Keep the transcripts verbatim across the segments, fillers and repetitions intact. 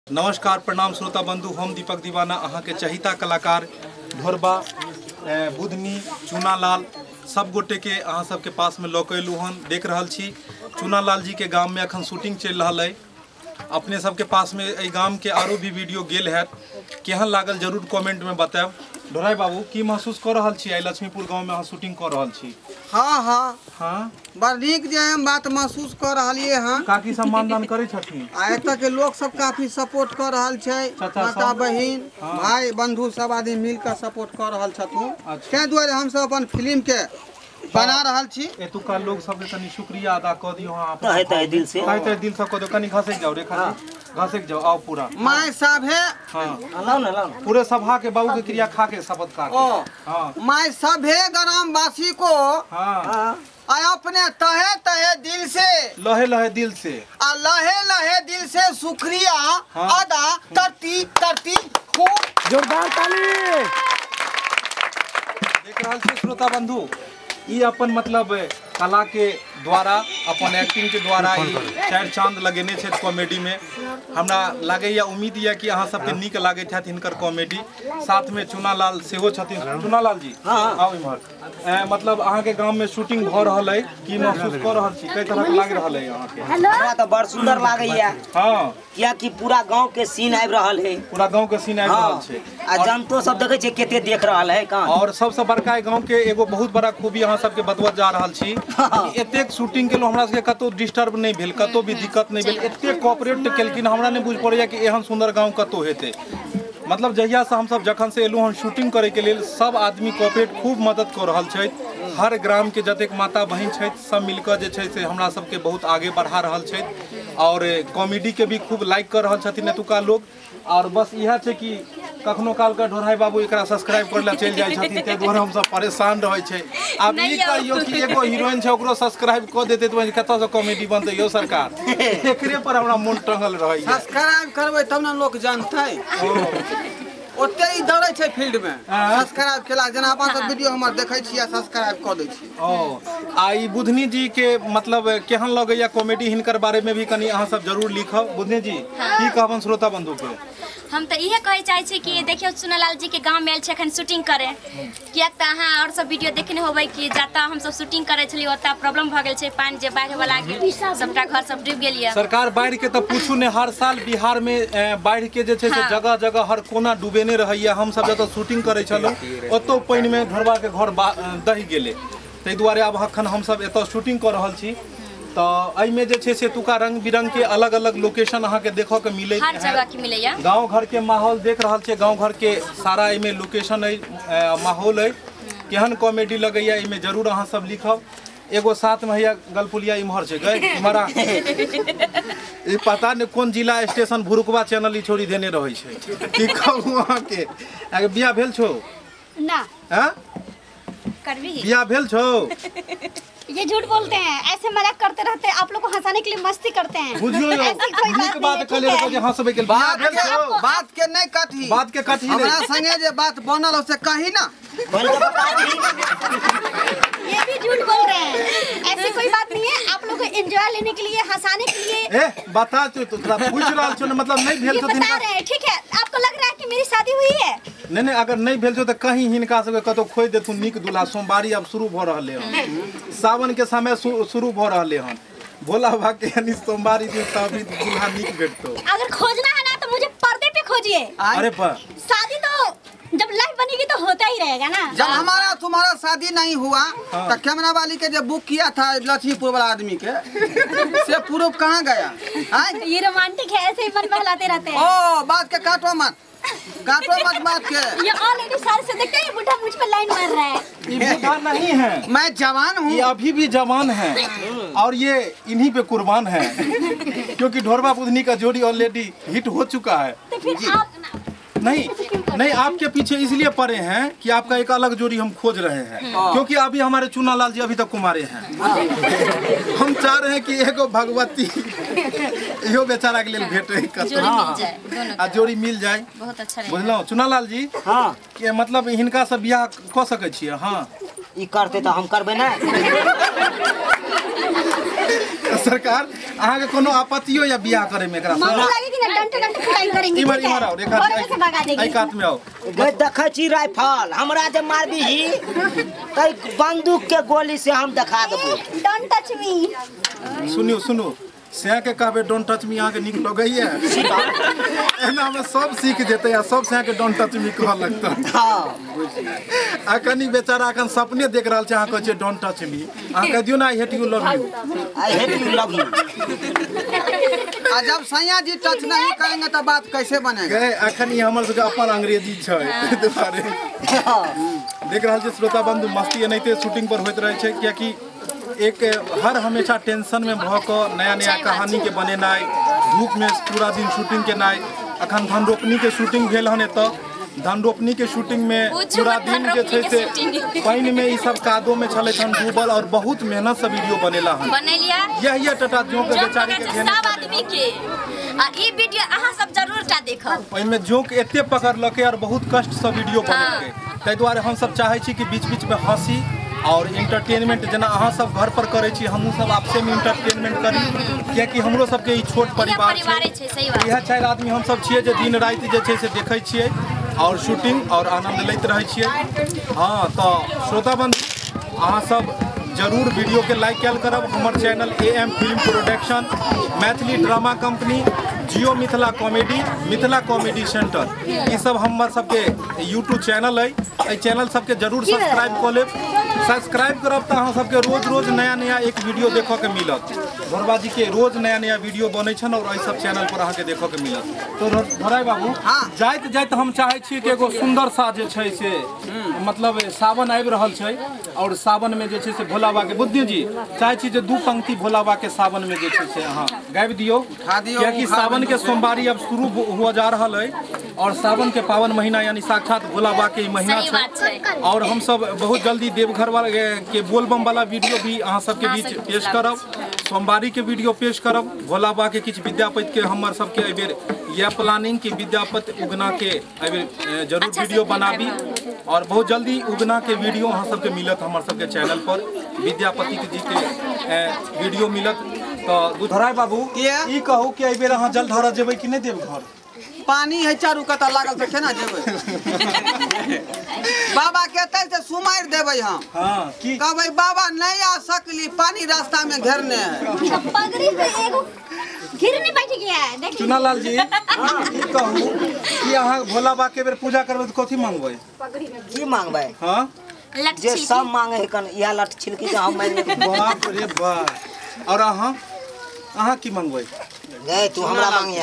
नमस्कार प्रणाम श्रोता बंधु, हम दीपक दीवाना अहाँ के चहिता कलाकार ढोरबा बुधनी चूनालाल सब गोटे के अहाँ सबके पास में लौक एलू हन। देख रहल छी चूनालाल जी के गांव में अखन शूटिंग चल रहा है। अपने सबके पास में ए गांव के आरो भी वीडियो गेल है, केहन लागल जरूर कमेंट में बताएब। ढोराई बाबू की महसूस कर रहा छी आई लक्ष्मीपुर गांव में अहाँ शूटिंग कर रहा छी? हाँ हाँ हाँ बड़ नीक जे हम बात महसूस कर रहा हाँ। काकी सम्मान करे छथिन आ एतऽ के लोग सब काफी सपोर्ट कर रहा है, माता बहिन हाँ। भाई बंधु सब आदमी मिलकर सपोर्ट कर रहा छथिन। अच्छा। तै दुआरे हम सब अपन फिल्म के बना रहल छी। एतुका लोग सब तनी शुक्रिया अदा कर दियो हां आप तहे तहे दिल से तहे तहे दिल से कर दियो। कनी घसे जाओ रेखा जी, घसे जाओ आओ पूरा माय साभे हां लाओ ना लाओ पूरे सभा के बाबू के क्रिया खा के शपथ खा ओ के हां माय सभे ग्रामवासी को हां आ अपने तहे तहे दिल से लहे लहे दिल से आ लहे लहे दिल से शुक्रिया हाँ। अदा करती करती खूब जोरदार ताली। देख रहल छी श्रोता बंधु, ई अपन मतलब कला के द्वारा अपन एक्टिंग के द्वारा ई चार चांद लगेने छे कॉमेडी में। हमरा लागे या उम्मीद या कि अहाँ सबके नीक लागे छथि हिनकर कॉमेडी। साथ में चूनालाल सेहो छथिन। चूनालाल जी हाँ। आओ इम्हर। ए, मतलब अहाँ के गांव में शूटिंग भ रहल है, की महसूस कर रहल छी? कई तरह के लाग रहल है अहाँ के? हमरा तो बड़ सुंदर लागैया, हां किया कि पूरा गांव के सीन आबि रहल है। पूरा गांव के सीन आबि रहल छे आ जनतो सब देखे छे केते देख रहल है कान। और सबसे बड़का गांव के एगो बहुत बड़ा खूबी अहाँ सबके बतवत जा रहल छी कि एतेक शूटिंग के हमरा सबके कतो डिस्टर्ब नहीं भेल, कतो भी दिक्कत नहीं भेल, एते कोऑपरेट केलखिन। हमरा नहीं बुझ पड़ैया कि एहन सुंदर गांव कतो हेते। मतलब जहिया से हम सब जखन से एलू हन शूटिंग करे के लेल सब आदमी कोऑपरेट खूब मदद कर रहल छै। हर ग्राम के जतेक माता बहिन छै सब मिलकर जे छै से हमरा सबके बहुत आगे बढ़ा रहल छै और कॉमेडी के भी खूब लाइक कर रहल छथिन एतुका लोग। और बस यह छै कि कखनो काल का ढोराई बाबू एकरा सब्सक्राइब करला चल जाय छथिन, ते द्वारा हम सब परेशान रहै छै। आब ई कहियो कि एगो हीरोइन छै ओकरो सब्सक्राइब क देते त कतौ से कॉमेडी बनतै यो सरकार? एकरे पर हमरा मन टंगल रहै है। सब्सक्राइब करबै तब न लोग जानतै। ओते ही दौड़ै छै फील्ड में सब्सक्राइब केला, जेना अपन सब वीडियो हमर देखै छियै सब्सक्राइब क दै छी। ओ आ ई बुधनी जी के मतलब केहन लगैया कॉमेडी, हिनकर बारे में भी कनी अहाँ सब जरूर लिखब। बुधनी जी की कहबन श्रोता बंधु के? हम तो इहे कहे चाहे छी कि देखियो चूनालाल जी के गांव में आयल छै एखन शूटिंग करे, किया त अहाँ और सब वीडियो देखने होबै कि जाता हम सब शूटिंग करे छलिए ओता प्रॉब्लम भ गेल छै, पानी जे बाढ़ वाला गेल सबटा घर सब डूब गेल ये। सरकार बाढ़ के त पूछू ने, हर साल बिहार में बाढ़ के जे छै से जगह जगह हर कोना डूबेने रहैया। हम सब जत शूटिंग करे छलो ओतो पानी में ढोरबा के घर दहि गेले, तै दुआरे अब अखन हम सब एत शूटिंग कर रहल छी। तो एहि में जे छै से तुका रंग बिरंग के अलग अलग लोकेशन अहाँ के देखो के मिले, हर जगह के मिलेया। गांव घर के माहौल देख रहल छै, गांव घर के सारा एहि में लोकेशन है, माहौल है। केहन कॉमेडी लगैया एहि में जरूर अहाँ सब लिखब। एगो साथ में हैया गलपुलिया इम्हर छै गए इम्हरा ई पता ने कोन जिला स्टेशन भुरुकवा चैनल ई छोड़ी देने रहै छै। की कहू अहाँ के आगे बियाह भेल छौ ना? हां करबी बियाह भेल छौ? ये झूठ बोलते हैं, ऐसे मजाक करते रहते हैं, आप लोग को हंसाने के लिए मस्ती करते हैं। बुझियो नीक बात कहले रहो जे हंसबे के बात के बात के नहीं कथी, बात के कथी हमरा संगे जे बात बनल हो से कही ना। ये भी झूठ बोल रहे हैं, ऐसी कोई बात नहीं है। आप लोग को एंजॉय लेने के लिए, हंसाने के लिए ए बता तो तोरा पूछ रहल छौ, मतलब नहीं भेल ये तो बता रहे हैं, ठीक है? आपको लग रहा है कि मेरी शादी हुई है? नहीं नहीं, अगर नहीं भेल छौ तो कहीं हिनका सबके कतो खोइ देथु नीक दूल्हा। सोमवारी अब शुरू भ रहले हन, सावन के समय शुरू भ रहले हन। भोला बाबा के यानी सोमवारी दिन तभी दूल्हा नीक भेटतो। अगर खोजना है ना तो मुझे पर्दे पे खोजिए। अरे पर शादी तो जब लाइफ बनेगी तो होता ही रहेगा ना। जब हमारा तुम्हारा शादी नहीं हुआ तो कैमरा वाली के जो बुक किया था लक्ष्मीपुर वाला आदमी के से प्रूफ कहाँ गया? ये रोमांटिक है, ऐसे ही मन बहलाते रहते हैं। ओ बात के काटो मत, काटो मत बात के। ये ऑलरेडी सारे से देखते हैं, ये बुढ़ा मुझ पर लाइन मार रहा है। ये बुढ़ा नहीं है, मैं जवान हूँ, ये अभी भी जवान है और ये इन्हीं पे कुर्बान है क्योंकि ढोरबा बुधनी का जोड़ी ऑलरेडी हिट हो चुका है। तो फिर आप नहीं नहीं, आपके पीछे इसलिए पड़े हैं कि आपका एक अलग जोड़ी हम खोज रहे हैं, क्योंकि अभी हमारे चूनालाल जी अभी तक कुमारे हैं। हम चाह रहे हैं कि एगो भगवती इहो बेचारा के लिए भेटे, आ जोड़ी मिल जाए, बहुत अच्छा रहेगा। बुझलो चूनालाल जी? हाँ कि मतलब हिनका से बियाह क सकै छियै? हाँ ई करते तो हम करबे ना। सरकार अहाँ के कोनो आपत्तियो या बियाह करे में एकरा मम्मी लगे कि ना डंटे डंटे कुटाई करेंगे इमर ठीक है? इमर आओ रेखा घरे से भगा देगी। आई कात में आओ गे देखै छी राइफल हमरा जे मारबी ही तै बंदूक के गोली से हम दिखा देबो। Don't touch me. सुनियो सुनो से के कहबे डोंट टच मी अहाँ के निक लगैया एना में सब सीख जेतै आ सब से के डोंट टच मी कह लगतै। हां आ कनी बेचारा अखन सपने देख रहल छै अहाँ कहै छै डोंट टच मी अहाँ कह दियौ ना I hate you love you I hate you love you. आ जब सैया जी टच नहीं करेंगे तो बात कैसे बनेगा? गए अखन ई हमर सबके अपन अंग्रेजी छै दुआरे देख रहल छै श्रोता बंधु मस्ती एनाहिते शूटिंग पर होइत रहै छै कियाकि एक हर हमेशा टेंशन में भ क नया नया कहानी के बनेनाइ धूप में पूरा दिन शूटिंग केनाइ अखन धन रोपनी के शूटिंग भेल हन एतऽ धन रोपनी के शूटिंग में पूरा दिन जे छै से पानी में ई सब कादो में छलै हन डूबल और बहुत मेहनत से वीडियो बनेला हन बनेलिया यह ये टटा जों के बेचारी के सब आदमी के आ ई वीडियो अहाँ सब जरूर टा देखब। ओइमे जोक एते पकड़लकै और बहुत कष्ट से वीडियो बनेलकै ताहि दुआरे हम सब चाहै छी कि बीच बीच में हंसी और इंटरटेनमेंट जेना अहाँ सब घर पर करै छी हमहूँ सब आपसे में इंटरटेनमेंट करी कियाकि हमरो सबके ई छोट परिवार छै इएह चारि आदमी हम सब छियै जे दिन राति जे छै से देखै छियै और शूटिंग और आनंद लैत रहै छियै। हाँ तो श्रोता बंधु अहाँ सब जरूर वीडियो के लाइक कैल करब हमर channel A M film production Maithili drama company Jio Mithila comedy Mithila comedy centre ई सब हमर सबके यूट्यूब चैनल है एहि चैनल सबके जरूर सब्सक्राइब कऽ लेब सब्सक्राइब करब तऽ अहाँ सबके रोज रोज नया नया एक वीडियो देखऽ के मिलत धोरबाजी के रोज नया नया वीडियो बनै छन और एहि सब चैनल पर अहाँ के देखऽ के मिलत। तो धोराई बाबू जाइत जाइत हम चाहै छी कि एगो सुंदर सा जे छै से मतलब सावन आबि रहल छै और सावन में जे छै से भोला बाबा के बुद्धि जी चाहै छी जे दू पंक्ति भोला बाबा के सावन में जे छै से अहाँ गाबि दियौ कियाकि सावन के सोमवारी अब शुरू हुआ जा रहा है और सावन के पावन महीना यानी साक्षात भोला बाबा के महीना छै और हम सब बहुत जल्दी देवघर वाला के बोलबम वाला वीडियो भी अहाँ सबके बीच पेश करब सोमवारी के वीडियो पेश करब भोला बाबा के किछु विद्यापति के हमर सबके एहि बेर यह प्लानिंग कि विद्यापति उगना के एहि बेर जरूर वीडियो बनाबी और बहुत जल्दी उगना के वीडियो अहाँ सबके मिलत हमर सबके चैनल पर विद्यापति जी के वीडियो मिलत। तो धराय बाबू ई कहू कि एहि बेर अहाँ जल ढारऽ जेबै कि नहीं देवघर? पानी है चारू कता लागल त केना जेबै? बाबा कहते से सुमार देबै हम। हां की कहबै बाबा नहीं आ सकली पानी रास्ता में घेरने है। पगड़ी पे एगो घिरने बैठ गया है देखिए। चुनालाल जी ई कहू कि अहाँ भोला बाबा के बेर पूजा करबै त कथि मांगबै? की मांगबै? हां जे सब मांगे है कन या लट छिलकी के हम मांगे बाप रे बाप। और अहाँ अहाँ की मांगबै? गए तू हमरा मांगिया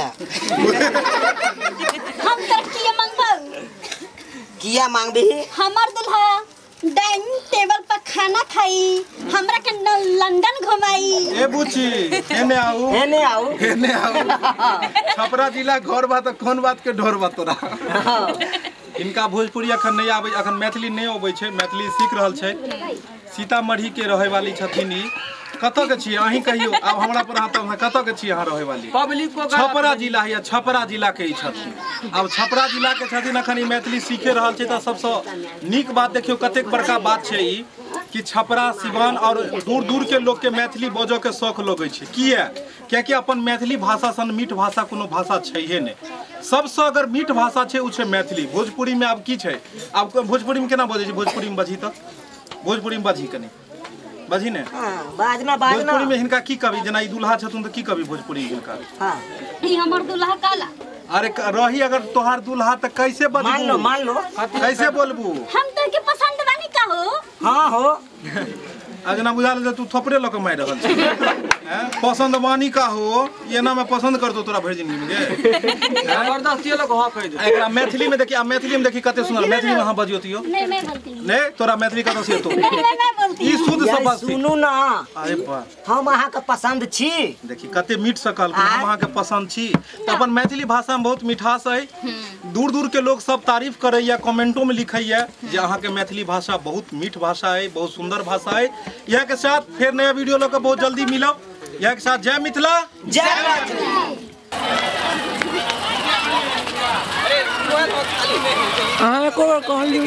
हम तो किया मांगबो किया मांगबी? हमर दुल्हा डाइनिंग टेबल पर खाना खाई हमरा के लंदन घुमाई। ए बुची एने आऊ एने आऊ एने आऊ छपरा जिला घर बा त कोन बात के ढोर बा तोरा। इनका भोजपुरी अखन नहीं आबै अखन मैथिली नहीं अबै छै मैथिली सीख रहल छै सीतामढ़ी के रहै वाली छथिन ई कतऽ के छियै अहीं कहियो आब हमरा पर हाथ में कतऽ के छियै अहाँ रहै वाली? पब्लिक को छपरा जिला है छपरा जिला के ई छथिन अब छपरा जिला के छथिन अखन ई मैथिली सीखे रहल छै त सबसँ नीक बात देखियो कतेक बड़का बात छै ई कि छपरा सिवान और दूर दूर के लोग के मैथिली बजऽ के शौक लगै छै किया कियाकि अपन मैथिली भाषा सन मीठ भाषा कोनो भाषा छैहे नहीं सबसे अगर मीठ भाषा छै उ छै मैथिली। भोजपुरी में आब की छै आब भोजपुरी में केना बजै छै भोजपुरी में बजी त भोजपुरी में बजी कनी बजी ने हां बाजना बाजना भोजपुरी में हिनका की कवि जना ई दुल्हा छथुन त की कवि भोजपुरी हिनका? हां ई हमर दुल्हा काला। अरे रही अगर तोहार दुल्हा त कैसे बजबू? मान लो मान लो कैसे बोलबू? हम तो के पसंद बानी का हो। हां हो अजना बुझाल जे तू थपड़े ल के मार रहल छी हैं पसंद बानी का हो ये ना मैं पसंद कर दो तोरा भरि जिंदगी में गे जबरदस्ती लोग हां कह दे। एकरा मैथिली में देखि आ मैथिली में देखि कते सुंदर मैथिली में हां बजियो तियो नहीं मैं बोलती हूं। नहीं तोरा मैथिली कतौ से तो नहीं मैं मैं बोलती ई शुद्ध यार शब्द सुनू ना अरे बा हम अहाँ के पसंद छी देखी कते मीठ सकल हम अहाँ के पसंद छी त अपन मैथिली भाषा में बहुत मिठास है दूर दूर के लोग सब तारीफ करैया कमेंटों में लिखैया जे अहाँ के मैथिली भाषा बहुत मीठ भाषा है बहुत सुंदर भाषा है। यह के साथ फिर नया वीडियो लोग बहुत जल्दी मिलब यह के साथ जय मिथिला जय मैथिली। अहाँ को कहली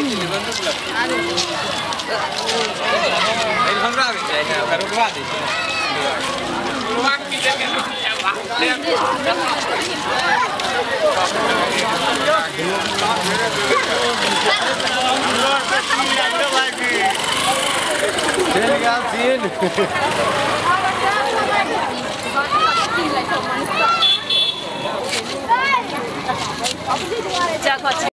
हमरा भी चाहिए रुकवा दी जगह